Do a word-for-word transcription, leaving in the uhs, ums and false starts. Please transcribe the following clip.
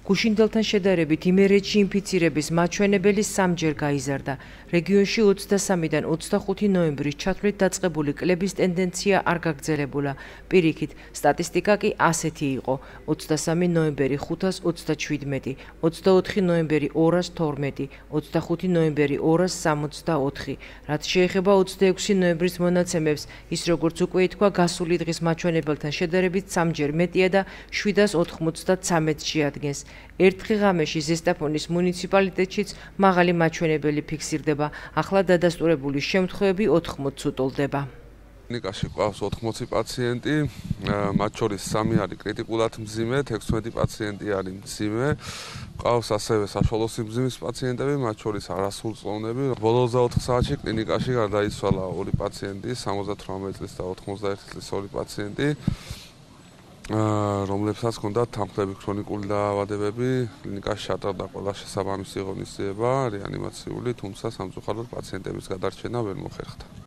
გუშინდელთან შედარებით იმერეთში ინფიცირების მაჩვენებელი სამჯერ გაიზარდა. რეგიონში ოცდასამიდან ოცდახუთი ნოემბრის ჩათვლით დაწყებული კლების ტენდენცია არ გაგრძელებულა. პირიქით, სტატისტიკა კი ასეთი იყო: ოცდასამი ნოემბერი ხუთას ოცდაჩვიდმეტი, ოცდაოთხი ნოემბერი ორას თორმეტი, ოცდახუთი ნოემბერი ორას სამოცდაოთხი. რაც შეეხება ოცდაექვსი ნოემბრის მონაცემებს, ის როგორც უკვე ითქვა, გასული დღის მაჩვენებელთან შედარებით სამჯერ მეტია და შვიდას ოთხმოცდათვრამეტს შეადგენს. ერთ ღამეში ზესტაფონის მუნიციპალიტეტშიც მაღალი მაჩვენებელი ფიქსირდება. ახლა დადასტურებული შემთხვევები ოთხმოცს უტოლდება. კლინიკაში ყავს ოთხმოცი პაციენტი, მათ შორის სამი არის კრიტიკულად მძიმე, თექვსმეტი პაციენტი არის მძიმე. ყავს ასევე საშუალო სიმძიმის პაციენტები, მათ შორის არასრულწლოვნები. ბოლო ოცდაოთხ საათში კლინიკაში გარდაიცვალა ორი პაციენტი, სამოცდათვრამეტ წლის და ოთხმოცდაერთი წლის ორი პაციენტი, რომლებსაც ჰქონდათ თანხლები ქრონიკული დაავადებები. კლინიკაში ჩატარდა ყველა შესაბამისი ღონისძიება რეანიმაციული, თუმცა სამწუხაროდ პაციენტების გადარჩენა ვერ მოხერხდა.